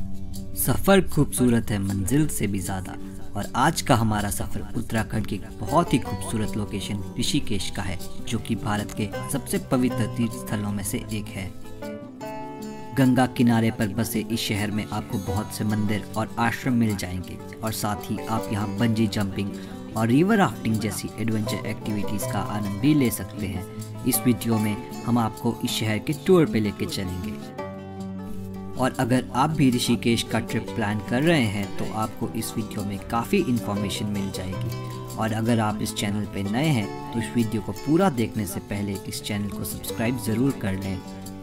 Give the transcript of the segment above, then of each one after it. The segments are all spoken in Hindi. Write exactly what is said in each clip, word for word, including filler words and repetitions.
सफ़र खूबसूरत है मंजिल से भी ज़्यादा। और आज का हमारा सफ़र उत्तराखंड की बहुत ही खूबसूरत लोकेशन ऋषिकेश का है, जो कि भारत के सबसे पवित्र तीर्थ स्थलों में से एक है। गंगा किनारे पर बसे इस शहर में आपको बहुत से मंदिर और आश्रम मिल जाएंगे, और साथ ही आप यहाँ बंजी जंपिंग और रिवर राफ्टिंग जैसी एडवेंचर एक्टिविटीज़ का आनंद भी ले सकते हैं। इस वीडियो में हम आपको इस शहर के टूर पे लेके चलेंगे। और अगर आप भी ऋषिकेश का ट्रिप प्लान कर रहे हैं तो आपको इस वीडियो में काफ़ी इन्फॉर्मेशन मिल जाएगी। और अगर आप इस चैनल पे नए हैं तो इस वीडियो को पूरा देखने से पहले इस चैनल को सब्सक्राइब ज़रूर कर लें।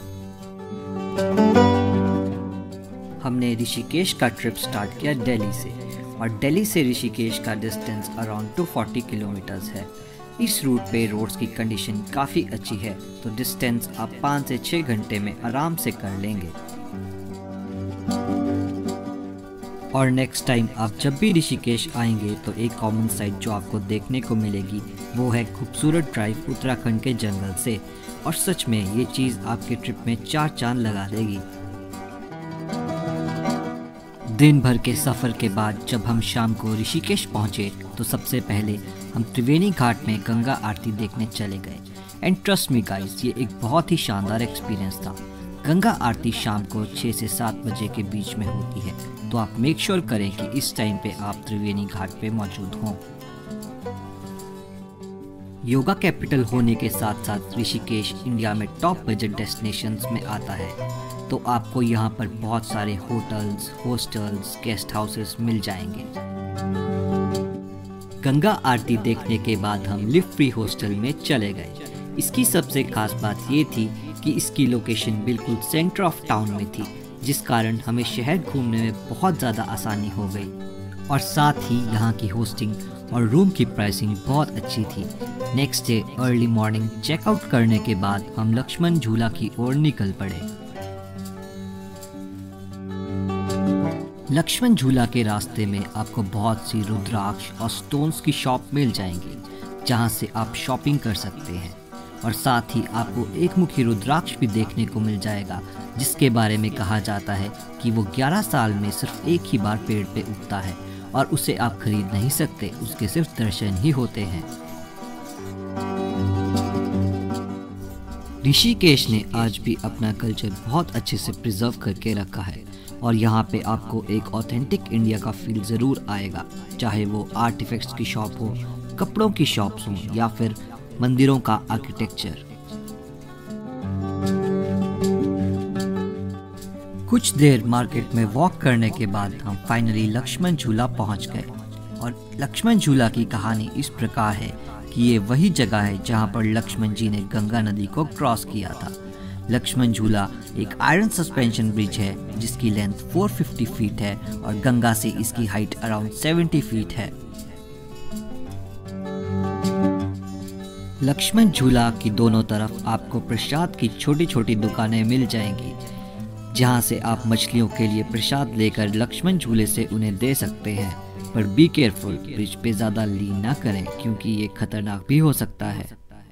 हमने ऋषिकेश का ट्रिप स्टार्ट किया दिल्ली से, और दिल्ली से ऋषिकेश का डिस्टेंस अराउंड दो सौ चालीस किलोमीटर्स है। इस रूट पे रोड्स की कंडीशन काफ़ी अच्छी है, तो डिस्टेंस आप पाँच से छः घंटे में आराम से कर लेंगे। और नेक्स्ट टाइम आप जब भी ऋषिकेश आएंगे तो एक कॉमन साइट जो आपको देखने को मिलेगी वो है खूबसूरत ड्राइव उत्तराखंड के जंगल से। और सच में ये चीज़ आपके ट्रिप में चार चांद लगा देगी। दिन भर के सफ़र के बाद जब हम शाम को ऋषिकेश पहुँचे तो सबसे पहले हम त्रिवेणी घाट में गंगा आरती देखने चले गए। एंड ट्रस्ट मी गाइस, ये एक बहुत ही शानदार एक्सपीरियंस था। गंगा आरती शाम को छः से सात बजे के बीच में होती है, तो आप मेक श्योर करें कि इस टाइम पे आप त्रिवेणी घाट पे मौजूद हों। योगा कैपिटल होने के साथ साथ ऋषिकेश इंडिया में टॉप बजट डेस्टिनेशंस में आता है, तो आपको यहाँ पर बहुत सारे होटल्स, हॉस्टल्स, गेस्ट हाउसेस मिल जाएंगे। गंगा आरती देखने के बाद हम लिफ्ट फ्री हॉस्टल में चले गए। इसकी सबसे खास बात ये थी कि इसकी लोकेशन बिल्कुल सेंटर ऑफ टाउन में थी, जिस कारण हमें शहर घूमने में बहुत ज़्यादा आसानी हो गई। और साथ ही यहाँ की होस्टिंग और रूम की प्राइसिंग बहुत अच्छी थी। Next day early morning checkout करने के बाद हम लक्ष्मण झूला की ओर निकल पड़े। लक्ष्मण झूला के रास्ते में आपको बहुत सी रुद्राक्ष और स्टोन्स की शॉप मिल जाएंगी, जहाँ से आप शॉपिंग कर सकते हैं। और साथ ही आपको एक मुखी रुद्राक्ष भी देखने को मिल जाएगा, जिसके बारे में कहा जाता है कि वो ग्यारह साल में सिर्फ एक ही बार पेड़ पे उगता है और उसे आप खरीद नहीं सकते, उसके सिर्फ दर्शन ही होते हैं। ऋषिकेश ने आज भी अपना कल्चर बहुत अच्छे से प्रिजर्व करके रखा है, और यहाँ पे आपको एक ऑथेंटिक इंडिया का फील ज़रूर आएगा, चाहे वो आर्टिफैक्ट्स की शॉप हो, कपड़ों की शॉप्स हों, या फिर मंदिरों का आर्किटेक्चर। कुछ देर मार्केट में वॉक करने के बाद हम फाइनली लक्ष्मण झूला पहुंच गए। और लक्ष्मण झूला की कहानी इस प्रकार है कि ये वही जगह है जहां पर लक्ष्मण जी ने गंगा नदी को क्रॉस किया था। लक्ष्मण झूला एक आयरन सस्पेंशन ब्रिज है जिसकी लेंथ चार सौ पचास फीट है, और गंगा से इसकी हाइट अराउंड सत्तर फीट है। लक्ष्मण झूला की दोनों तरफ आपको प्रसाद की छोटी छोटी दुकानें मिल जाएंगी, जहां से आप मछलियों के लिए प्रसाद लेकर लक्ष्मण झूले से उन्हें दे सकते हैं। पर बी केयरफुल, ब्रिज पे ज़्यादा लीन ना करें क्योंकि ये खतरनाक भी हो सकता है।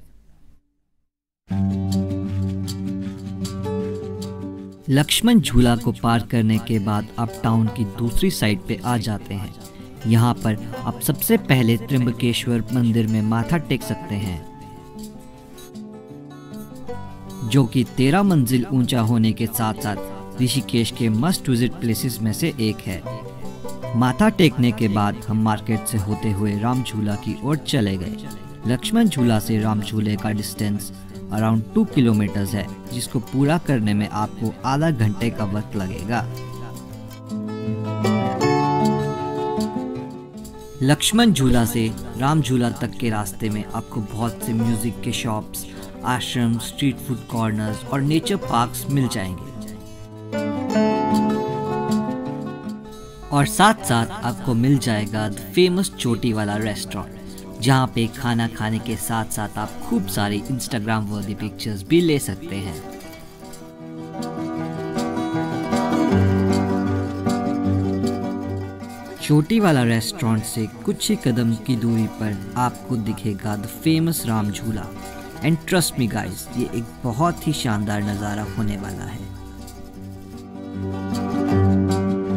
लक्ष्मण झूला को पार करने के बाद आप टाउन की दूसरी साइड पे आ जाते हैं। यहाँ पर आप सबसे पहले त्र्यंबकेश्वर मंदिर में माथा टेक सकते हैं, जो कि तेरह मंजिल ऊंचा होने के साथ साथ ऋषिकेश के मस्ट विजिट प्लेसेस में से एक है। माथा टेकने के बाद हम मार्केट से होते हुए राम झूला की ओर चले गए। लक्ष्मण झूला से राम झूले का डिस्टेंस अराउंड टू किलोमीटर्स है, जिसको पूरा करने में आपको आधा घंटे का वक्त लगेगा। लक्ष्मण झूला से राम झूला तक के रास्ते में आपको बहुत से म्यूजिक के shops, ashram, street food corners और नेचर पार्क्स मिल जाएंगे। और साथ साथ आपको मिल जाएगा द फेमस चोटी वाला रेस्टोरेंट, जहाँ पे खाना खाने के साथ साथ आप खूब सारी इंस्टाग्राम वर्दी पिक्चर्स भी ले सकते हैं। चोटी वाला रेस्टोरेंट से कुछ ही कदम की दूरी पर आपको दिखेगा द फेमस राम झूला। एंड ट्रस्ट मी गाइस, ये एक बहुत ही शानदार नज़ारा होने वाला है।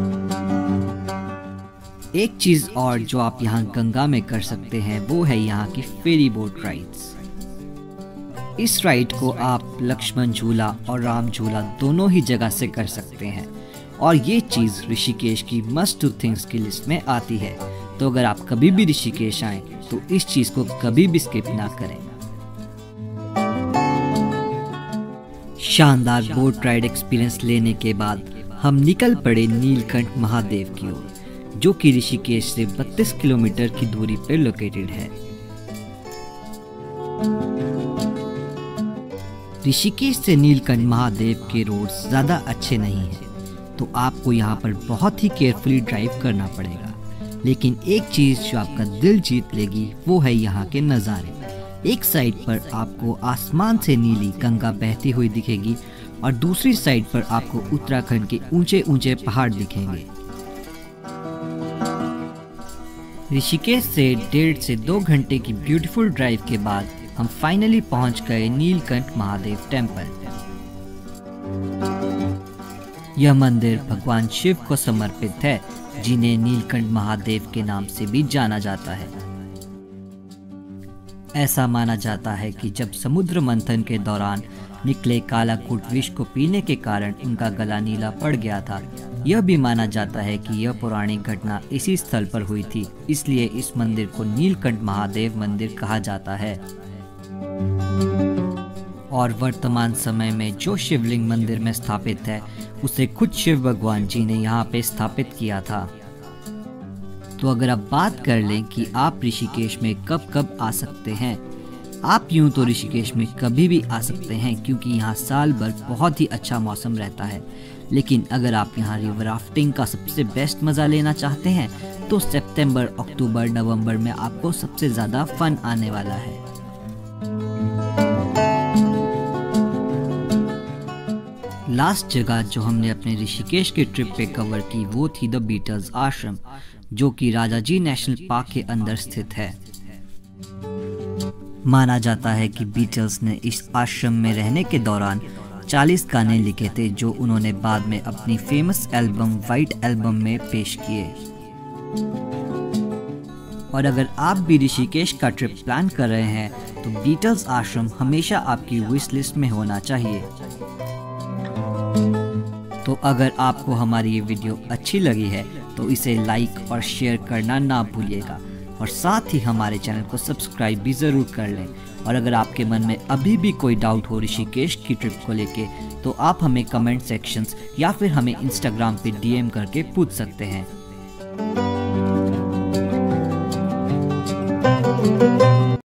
एक चीज और जो आप यहाँ गंगा में कर सकते हैं वो है यहाँ की फेरी बोट राइड्स। इस राइड को आप लक्ष्मण झूला और राम झूला दोनों ही जगह से कर सकते हैं और ये चीज ऋषिकेश की मस्ट डू थिंग्स की लिस्ट में आती है। तो अगर आप कभी भी ऋषिकेश आएं तो इस चीज को कभी भी स्किप ना करें। शानदार बोट राइड एक्सपीरियंस लेने के बाद हम निकल पड़े नीलकंठ महादेव की ओर, जो कि ऋषिकेश से बत्तीस किलोमीटर की दूरी पर लोकेटेड है। ऋषिकेश से नीलकंठ महादेव के रोड्स ज़्यादा अच्छे नहीं हैं, तो आपको यहाँ पर बहुत ही केयरफुली ड्राइव करना पड़ेगा। लेकिन एक चीज़ जो आपका दिल जीत लेगी वो है यहाँ के नज़ारे। एक साइड पर आपको आसमान से नीली गंगा बहती हुई दिखेगी और दूसरी साइड पर आपको उत्तराखंड के ऊंचे ऊंचे पहाड़ दिखेंगे। ऋषिकेश से डेढ़ से दो घंटे की ब्यूटीफुल ड्राइव के बाद हम फाइनली पहुंच गए नीलकंठ महादेव टेम्पल। यह मंदिर भगवान शिव को समर्पित है, जिन्हें नीलकंठ महादेव के नाम से भी जाना जाता है। ऐसा माना जाता है कि जब समुद्र मंथन के दौरान निकले कालाकूट विष को पीने के कारण उनका गला नीला पड़ गया था। यह भी माना जाता है कि यह पौराणिक घटना इसी स्थल पर हुई थी, इसलिए इस मंदिर को नीलकंठ महादेव मंदिर कहा जाता है। और वर्तमान समय में जो शिवलिंग मंदिर में स्थापित है उसे खुद शिव भगवान जी ने यहाँ पे स्थापित किया था। तो अगर आप बात कर लें कि आप ऋषिकेश में कब कब आ सकते हैं, आप यूं तो ऋषिकेश में कभी भी आ सकते हैं क्योंकि यहाँ साल भर बहुत ही अच्छा मौसम रहता है। लेकिन अगर आप यहाँ रिवर राफ्टिंग का सबसे बेस्ट मज़ा लेना चाहते हैं तो सितंबर, अक्टूबर, नवंबर में आपको सबसे ज़्यादा फन आने वाला है। लास्ट जगह जो हमने अपने ऋषिकेश के ट्रिप पे कवर की वो थी द बीटल्स आश्रम, जो कि राजाजी नेशनल पार्क के अंदर स्थित है। माना जाता है कि बीटल्स ने इस आश्रम में रहने के दौरान चालीस गाने लिखे थे, जो उन्होंने बाद में अपनी फेमस एल्बम व्हाइट एल्बम में पेश किए। और अगर आप भी ऋषिकेश का ट्रिप प्लान कर रहे हैं तो बीटल्स आश्रम हमेशा आपकी विश लिस्ट में होना चाहिए। तो अगर आपको हमारी ये वीडियो अच्छी लगी है तो इसे लाइक और शेयर करना ना भूलिएगा और साथ ही हमारे चैनल को सब्सक्राइब भी ज़रूर कर लें। और अगर आपके मन में अभी भी कोई डाउट हो ऋषिकेश की ट्रिप को लेके तो आप हमें कमेंट सेक्शंस या फिर हमें इंस्टाग्राम पे डीएम करके पूछ सकते हैं।